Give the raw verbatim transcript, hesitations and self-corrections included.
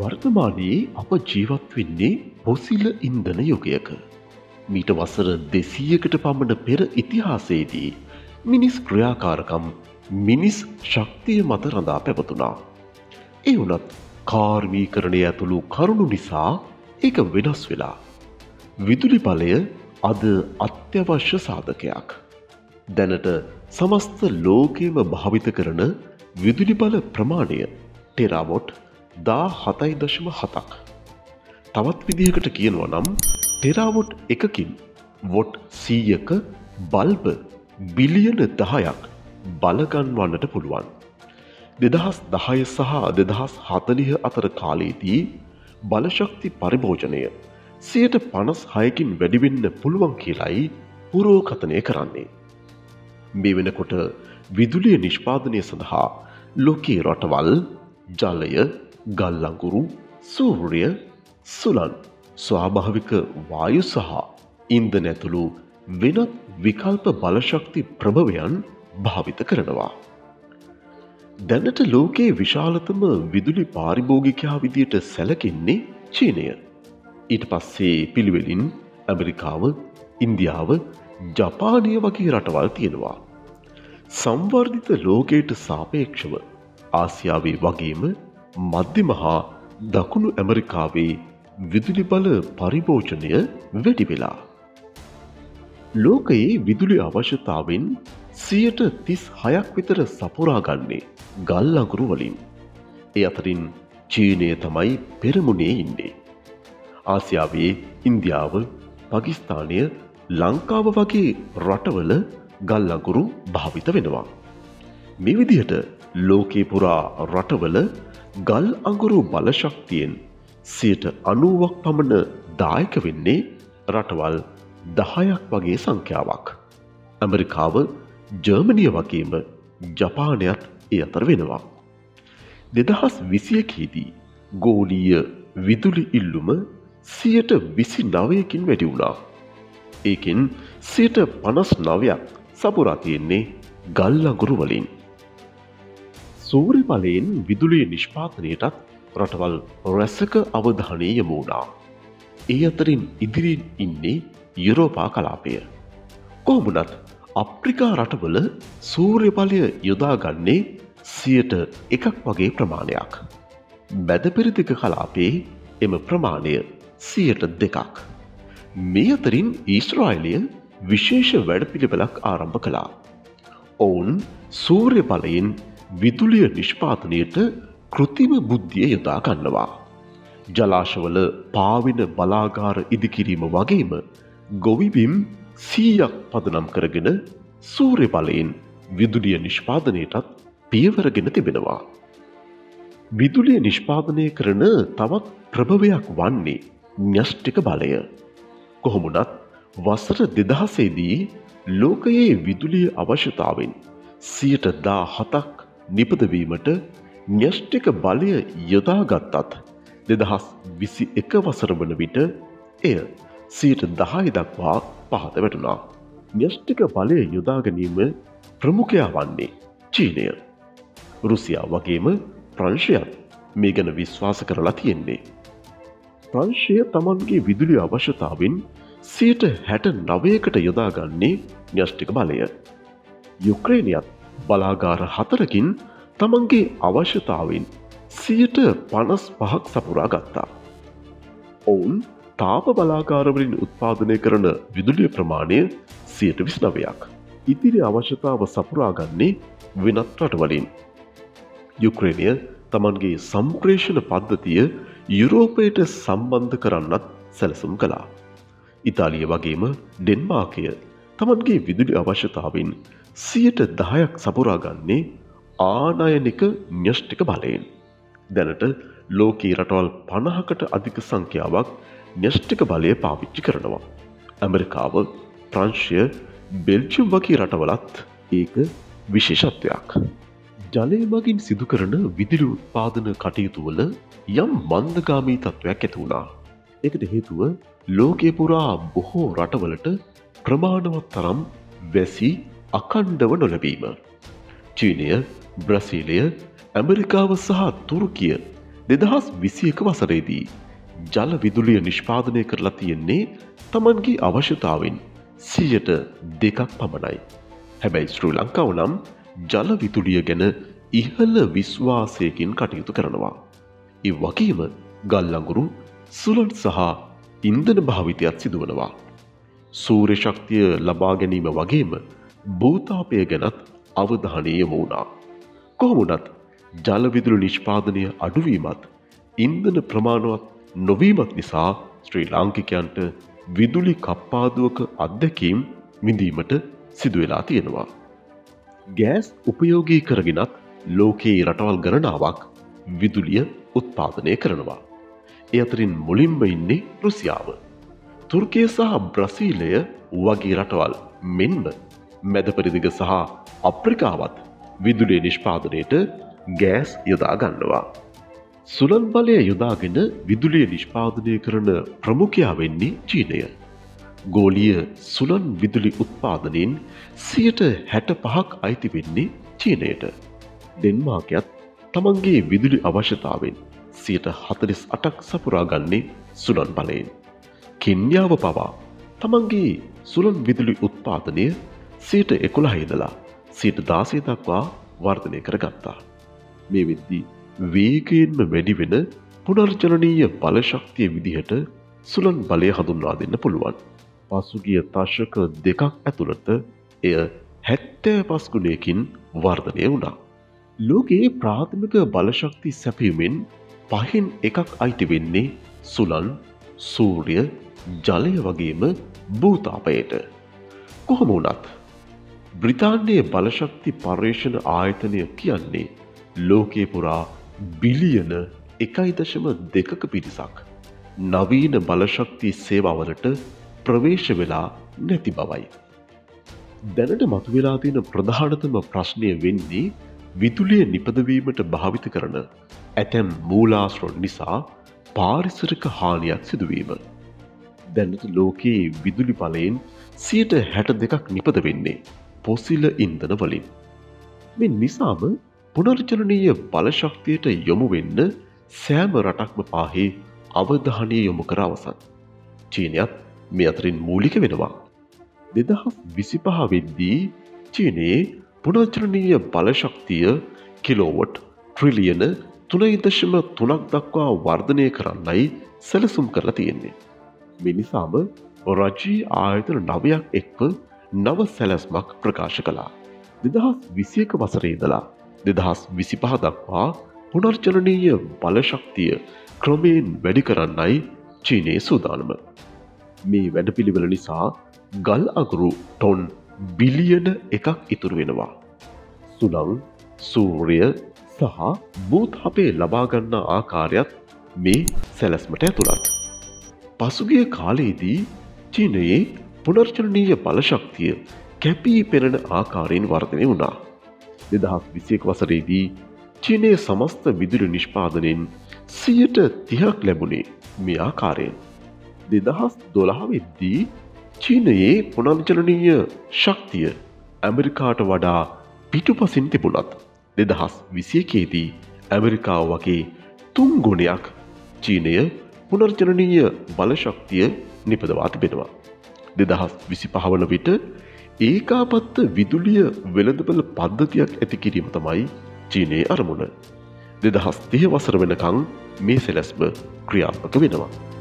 වර්තමානයේ අප ජීවත් වෙන්නේ පොසිල ඉන්ධන යුගයක. මීට වසර දෙසීයකට පමණ පෙර ඉතිහාසයේදී මිනිස් ක්‍රියාකාරකම් මිනිස් ශක්තිය මත රඳා පැවතුනා. ඒ වුණත් කාර්මීකරණය ඇතුළු කරුණු නිසා ඒක වෙනස් වෙලා. විදුලි බලය අද අත්‍යවශ්‍ය සාධකයක්. දැනට සමස්ත ලෝකයේම භාවිත කරන විදුලි බල ප්‍රමාණය ටෙරාවොට් දා හතයි දශම හතක්. තවත් විදිහකට කියනවා නම් ටෙරාවොට් එකකින් වොට් සීයක බල්බ බිලියන දහයක් බලගන්වන්නට පුළුවන්. දෙදහස් දහය සහ දෙදහස් හතළිහ අතර කාලයේදී බලශක්ති පරිභෝජනය සියයට පනස් හයකින් වැඩිවෙන්න පුළුවන් කියලයි පුරෝකථනය කරන්නේ. මේ වෙනකොට විදුලිය නිෂ්පාදනය සඳහා ලෝකයේ රටවල් ජලය, ගල් අඟුරු, සූර්ය, සුළං, ස්වාභාවික වායු සහ ඉන්ධන ඇතුළු වෙනත් විකල්ප බලශක්ති ප්‍රභවයන් භාවිත කරනවා. දැනට ලෝකයේ විශාලතම විදුලි පාරිභෝගිකයා විදියට සැලකෙන්නේ චීනය. ඊට පස්සේ පිළිවෙලින් ඇමරිකාව, ඉන්දියාව, ජපානය වගේ රටවල් තියෙනවා. සංවර්ධිත ලෝකයට සාපේක්ෂව ආසියාවේ වගේම මධ්‍යම හා දකුණු ඇමරිකාවේ විදුලි බල පරිභෝජනය වැඩි වෙලා. ලෝකයේ විදුලි අවශ්‍යතාවෙන් සියයට තිස් හයක් විතර සපුරා ගන්නේ ගල් අඟුරු වලින්. ඒ අතරින් චීනය තමයි පෙරමුණේ ඉන්නේ. ආසියාවේ ඉන්දියාව, පාකිස්තානය, ලංකාව වගේ රටවල ගල් අඟුරු භාවිත වෙනවා. මේ විදිහට ලෝකේ පුරා රටවල ගල් අඟුරු බලශක්තියෙන් සියයට අනූවක් පමණ දායක වෙන්නේ රටවල් දහයක් වගේ සංඛ්‍යාවක්. ඇමරිකාව, ජර්මනිය වගේම ජපානයත් ඒ අතර වෙනවා. දෙදහස් විසි එකේදී ගෝලීය විදුලි ඉල්ලුම සියයට විසි නවයකින් වැඩි වුණා. ඒකෙන් සියයට පනස් නවයක් සපුරා තියෙන්නේ ගල් අඟුරු වලින්. සූර්ය බලයෙන් විදුලිය නිෂ්පාදනයටත් රටවල් රැසක අවධානය යොමු වුණා. ඒ අතරින් ඉදිරියෙන් ඉන්නේ යුරෝපා කලාපය. කොහොමුණත් අප්‍රිකා රටවල සූර්ය බලය යොදාගන්නේ සියයට එකක් වගේ ප්‍රමාණයක්. මැද පෙරදිග කලාපයේ එම ප්‍රමාණය සියයට දෙකක්. මේ අතරින් ඊශ්‍රායලය විශේෂ වැඩපිළිවෙලක් ආරම්භ කළා. ඔවුන් සූර්ය බලයෙන් විදුලිය නිෂ්පාදනයට කෘතිම බුද්ධිය යොදා ගන්නවා. ජලාශවල පාවෙන බලාගාර ඉදිකිරීම වගේම ගොවිබිම් සීයක් පදනම් කරගෙන සූර්ය බලයෙන් විදුලිය නිෂ්පාදනයටත් පියවරගෙන තිබෙනවා. විදුලිය නිෂ්පාදනය කරන තවත් ප්‍රභවයක් වන්නේ න්‍යෂ්ටික බලය. කොහොමුණත් වසර දෙදහසේදී ලෝකයේ විදුලිය අවශ්‍යතාවෙන් සියයට දා හතක් නිපදවීමට න්‍යෂ්ටික බලය යොදාගත්තත් දෙදහස් විසි එක වසර වන විට එය සියයට දහය දක්වා පහත වැටුණා. න්‍යෂ්ටික බලය යොදා ගැනීම ප්‍රමුඛයා වන්නේ චීනය. රුසියා වගේම ප්‍රංශයත් මේ ගැන විශ්වාස කරලා තියෙන්නේ. ප්‍රංශය තමන්ගේ විදුලි අවශ්‍යතාවෙන් සියයට හැට නවයකට යොදාගන්නේ න්‍යෂ්ටික බලය. යුක්‍රේනියත් බලාගාර හතරකින් තමන්ගේ අවශ්‍යතාවෙන් සියයට පනස් පහක් සපුරා ගත්තා. ඔවුන් තාප බලාගාරවලින් උත්පාදනය කරන විදුලිය ප්‍රමාණය සියයට විසි නවයක්. ඉතිරි අවශ්‍යතාව සපුරාගන්නේ වෙනත් රටවලින්. යුක්‍රේනය තමන්ගේ සම්ප්‍රේෂණ පද්ධතිය යුරෝපයට සම්බන්ධ කරන්නත් සැලසුම් කළා. ඉතාලිය වගේම ඩෙන්මාර්කය තමන්ගේ විදුලි අවශ්‍යතාවෙන් සියයට දහයක් සපුරාගන්නේ ආනයනික න්‍යෂ්ටික බලයෙන්. දැනට ලෝකයේ රටවල් පනහකට අධික සංඛ්‍යාවක් න්‍යෂ්ටික බලය පාවිච්චි කරනවා. ඇමරිකාව, ප්‍රංශය, බෙල්ජියම් වගේ රටවලත් ඒක විශේෂත්වයක්. ජලය මගින් සිදු කරන විදුලි උත්පාදන කටයුතු වල යම් මන්දගාමී තත්ත්වයක් ඇති වුණා. ඒකට හේතුව ලෝකයේ පුරා බොහෝ රටවලට ප්‍රමාණවත් තරම් වැසි අඛණ්ඩව නොලැබීම. චීනය, බ්‍රසීලය, ඇමරිකාව සහ තුර්කිය දෙදහස් විසි එක වසරේදී ජල විදුලිය නිෂ්පාදනය කරලා තියෙන්නේ තමන්ගේ අවශ්‍යතාවෙන් සියයට දෙකක් පමණයි. හැබැයි ශ්‍රී ලංකාව නම් ජල විදුලිය ගැන ඉහළ විශ්වාසයකින් කටයුතු කරනවා. ඒ වගේම ගල් අඟුරු, සුළං සහ ඉන්ධන භාවිතයත් සිදුවනවා. සූර්ය ශක්තිය ලබා ගැනීම වගේම භූතාපය ගැනත් අවධානය යොමු වුණා. කොහොම වුණත් ජල විදුලි නිෂ්පාදනය අඩුවීමත් ඉන්ධන ප්‍රමාණවත් නොවීමත් නිසා ශ්‍රී ලාංකිකයන්ට විදුලි කප්පාදුවක අත්දැකීම් විඳීමට සිදු වෙලා තියෙනවා. ගෑස් උපයෝගී කරගෙනත් ලෝකයේ රටවල් ගණනාවක් විදුලිය උත්පාදනය කරනවා. ඒ අතරින් මුලින්ම ඉන්නේ රුසියාව. තුර්කිය සහ බ්‍රසීලය වගේ රටවල් මෙන්ම මැද පෙරදිග සහ අප්‍රිකාවත් විදුලිය නිෂ්පාදනයට ගෑස් යොදා ගන්නවා. සුළං බලය යොදාගෙන විදුලිය නිෂ්පාදනය කරන ප්‍රමුඛයා වෙන්නේ චීනය. ගෝලීය සුළං විදුලි උත්පාදනයෙන් සියයට හැට පහක් අයිති වෙන්නේ චීනයට. ඩෙන්මාර්කයත් තමන්ගේ විදුලි අවශ්‍යතාවෙන් සියයට හතළිස් අටක් සපුරා ගන්නේ සුළං බලයෙන්. කෙන්යාව පවා තමන්ගේ සුළං විදුලි උත්පාදනය සියයට එකොළහ ඉඳලා සියයට දාසය දක්වා වර්ධනය කරගත්තා. මේ වෙද්දී වේගයෙන්ම වැඩි වෙන පුනර්ජනනීය බලශක්තිය විදිහට සුළං බලය හඳුන්වා දෙන්න පුළුවන්. පසුගිය දශක දෙකක් ඇතුළත එය හැත්තෑ පස් ගුණයකින් වර්ධනය වුණා. ලෝකයේ ප්‍රාථමික බලශක්ති සැපයීමෙන් පහෙන් එකක් අයිති වෙන්නේ සුළං, සූර්ය, ජලය වගේම භූතාපයට. කොහොම වුණත් බ්‍රිතාන්‍යයේ බලශක්ති පර්යේෂණ ආයතනය කියන්නේ ලෝකයේ පුරා බිලියන එකයි දශම දෙකක පිරිසක් නවීන බලශක්ති සේවාවලට ප්‍රවේශ වෙලා නැති බවයි. දැනට මතුවලා තියෙන ප්‍රධානතම ප්‍රශ්නය වෙන්නේ විදුලිය නිපදවීමට භාවිත කරන ඇතැම් මූලාශ්‍ර නිසා පාරිසරික හානියක් සිදුවීම. දැනට ලෝකයේ විදුලි බලයෙන් සියයට හැට දෙකක් නිපද වෙන්නේ පොසිල ඉන්ධන වලින්. මේ නිසාම පුනර්ජනනීය බලශක්තියට යොමු වෙන්න සෑම රටක්ම පාහේ අවධානය යොමු කර අවසන්. චීනයත් මේ අතරින් මූලික වෙනවා. දෙදහස් විසිපහ වෙද්දී චීනයේ පුනර්ජනනීය බලශක්තිය කිලෝවොට් ට්‍රිලියන තුනයි දශම තුනක් දක්වා වර්ධනය කරන්නයි සැලසුම් කරලා තියෙන්නේ. මේ නිසාම රජයේ ආයතන නවයක් එක්ව නව සැලැස්මක් ප්‍රකාශ කළා. දෙදහස් විසි එක වසරේ ඉඳලා දෙදහස් විසිපහ දක්වා පුනර්ජනනීය බලශක්තිය ක්‍රමයෙන් වැඩි කරන්නයි චීනයේ සූදානම. මේ වැඩපිළිවෙල නිසා ගල් අඟුරු ටොන් බිලියන එකක් ඉතුරු වෙනවා. සුළං, සූර්ය සහ භූතාපය ලබා ගන්නා ආකාරයත් මේ සැලැස්මට ඇතුළත්. පසුගිය කාලයේදී චීනයේ පුනර්ජනනීය බලශක්තිය කැපී පෙනෙන ආකාරයෙන් වර්ධනය වුණා. දෙදහස් විසි එක වසරේදී චීනයේ සමස්ත විදුලි නිෂ්පාදනයෙන් සියයට තිහක් ලැබුණේ මේ ආකාරයෙන්. දෙදහස් දොළහ වෙද්දී චීනයේ පුනර්ජනනීය ශක්තිය ඇමරිකාට වඩා පිටුපසින් තිබුණත් දෙදහස් විසි එකේදී ඇමරිකාව වගේ තුන් ගුණයක් චීනය පුනර්ජනනීය බලශක්තිය නිපදවා තිබෙනවා. දෙදහස් විසිපහ වන විට ඒකාපත්ත විදුලිය වෙළඳපළ පද්ධතියක් ඇති කිරීම තමයි චීනයේ අරමුණ. දෙදහස් තිහ වසර වෙනකං මේ සැලැස්ම ක්‍රියාත්මක වෙනවා.